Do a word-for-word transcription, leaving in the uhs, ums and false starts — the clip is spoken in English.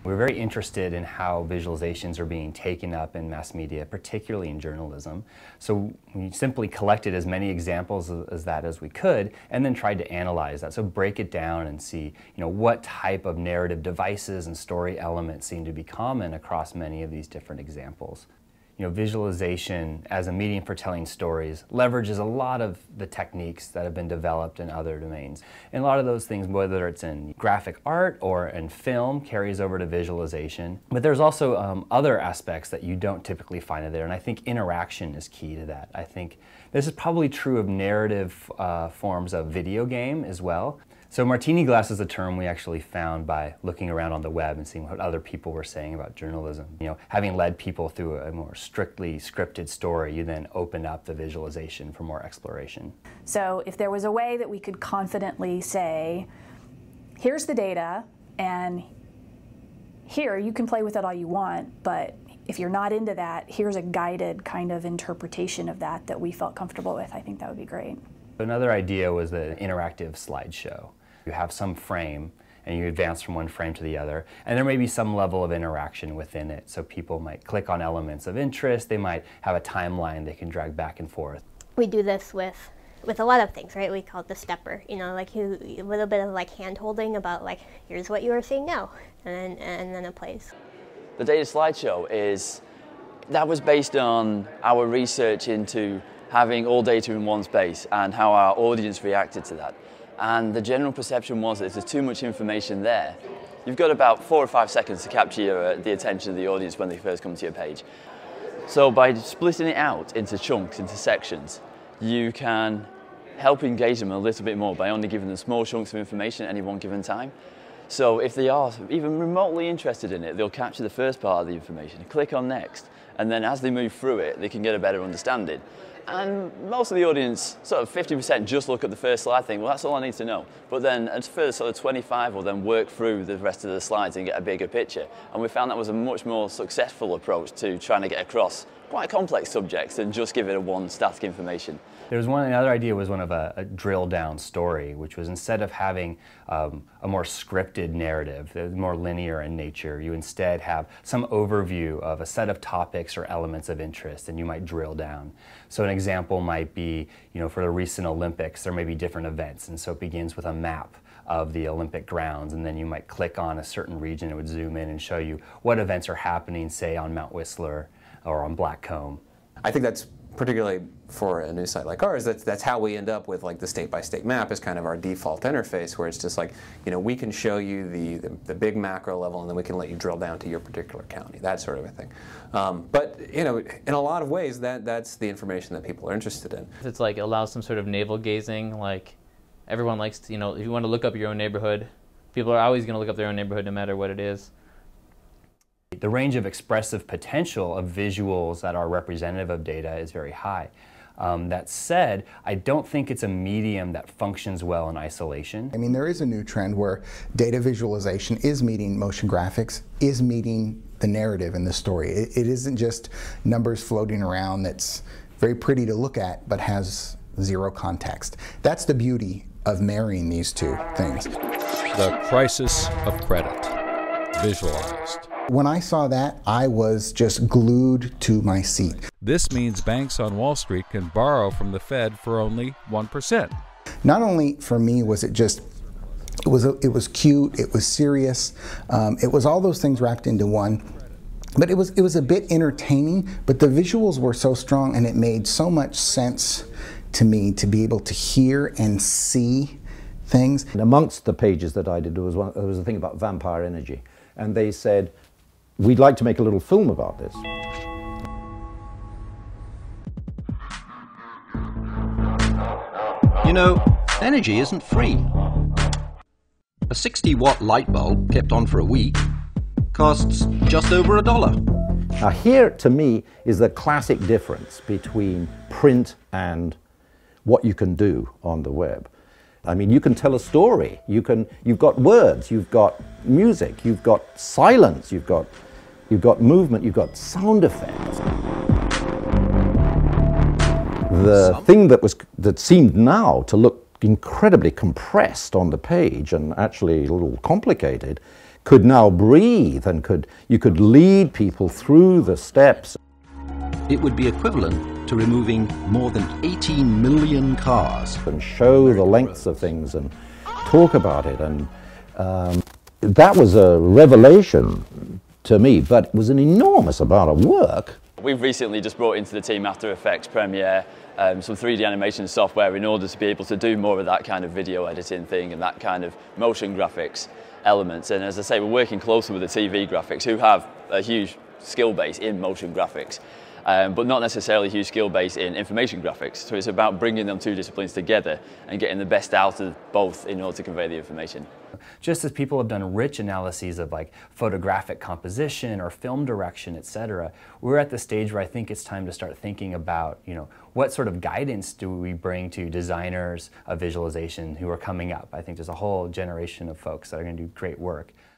We're very interested in how visualizations are being taken up in mass media, particularly in journalism. So we simply collected as many examples as, as that as we could, and then tried to analyze that. So break it down and see, you know, what type of narrative devices and story elements seem to be common across many of these different examples. You know, visualization as a medium for telling stories leverages a lot of the techniques that have been developed in other domains. And a lot of those things, whether it's in graphic art or in film, carries over to visualization. But there's also um, other aspects that you don't typically find there, and I think interaction is key to that. I think this is probably true of narrative uh, forms of video game as well. So martini glass is a term we actually found by looking around on the web and seeing what other people were saying about journalism. You know, having led people through a more strictly scripted story, you then open up the visualization for more exploration. So if there was a way that we could confidently say, here's the data, and here, you can play with it all you want, but if you're not into that, here's a guided kind of interpretation of that that we felt comfortable with, I think that would be great. Another idea was the interactive slideshow. You have some frame and you advance from one frame to the other, and there may be some level of interaction within it. So people might click on elements of interest, they might have a timeline they can drag back and forth. We do this with with a lot of things, right? We call it the stepper, you know, like you, a little bit of like hand holding about like, here's what you were seeing now, and then, and then it plays. The data slideshow is, that was based on our research into having all data in one space and how our audience reacted to that. And the general perception was that there's too much information there. You've got about four or five seconds to capture your, uh, the attention of the audience when they first come to your page. So by splitting it out into chunks, into sections, you can help engage them a little bit more by only giving them small chunks of information at any one given time. So if they are even remotely interested in it, they'll capture the first part of the information, click on next, and then as they move through it, they can get a better understanding. And most of the audience, sort of fifty percent, just look at the first slide, think, well, that's all I need to know. But then a further sort of twenty-five will then work through the rest of the slides and get a bigger picture. And we found that was a much more successful approach to trying to get across quite complex subjects than just give it a one static information. There was one, another idea was one of a, a drill down story, which was instead of having um, a more scripted narrative, more linear in nature, you instead have some overview of a set of topics or elements of interest, and you might drill down. So an example might be, you know, for the recent Olympics, there may be different events, and so it begins with a map of the Olympic grounds, and then you might click on a certain region, it would zoom in and show you what events are happening, say on Mount Whistler or on Blackcomb. I think that's particularly for a news site like ours, that's, that's how we end up with like the state-by-state map is kind of our default interface, where it's just like, you know, we can show you the, the, the big macro level, and then we can let you drill down to your particular county, that sort of a thing. Um, but, you know, in a lot of ways, that, that's the information that people are interested in. It's like allows some sort of navel gazing, like everyone likes to, you know, if you want to look up your own neighborhood, people are always going to look up their own neighborhood no matter what it is. The range of expressive potential of visuals that are representative of data is very high. Um, that said, I don't think it's a medium that functions well in isolation. I mean, there is a new trend where data visualization is meeting motion graphics, is meeting the narrative in the story. It, it isn't just numbers floating around that's very pretty to look at, but has zero context. That's the beauty of marrying these two things. The crisis of credit, visualized. When I saw that, I was just glued to my seat. This means banks on Wall Street can borrow from the Fed for only one percent. Not only for me was it just, it was, it was cute, it was serious, um, it was all those things wrapped into one. But it was, it was a bit entertaining, but the visuals were so strong, and it made so much sense to me to be able to hear and see things. And amongst the pages that I did, there was, one, there was a thing about vampire energy. And they said, we'd like to make a little film about this. You know, energy isn't free. A sixty watt light bulb kept on for a week costs just over a dollar. Now here, to me, is the classic difference between print and what you can do on the web. I mean, you can tell a story, you can, you've got words, you've got music, you've got silence, you've got, you've got movement, you've got sound effects. The thing that was, that seemed now to look incredibly compressed on the page and actually a little complicated could now breathe and could, you could lead people through the steps. It would be equivalent to removing more than eighteen million cars. And show the lengths of things and talk about it. And um, that was a revelation to me, but it was an enormous amount of work. We've recently just brought into the team After Effects, Premiere, um, some three D animation software in order to be able to do more of that kind of video editing thing and that kind of motion graphics elements. And as I say, we're working closely with the T V graphics, who have a huge skill base in motion graphics, um, but not necessarily a huge skill base in information graphics. So it's about bringing them two disciplines together and getting the best out of both in order to convey the information. Just as people have done rich analyses of like photographic composition or film direction, et cetera, we're at the stage where I think it's time to start thinking about, you know, what sort of guidance do we bring to designers of visualization who are coming up. I think there's a whole generation of folks that are going to do great work.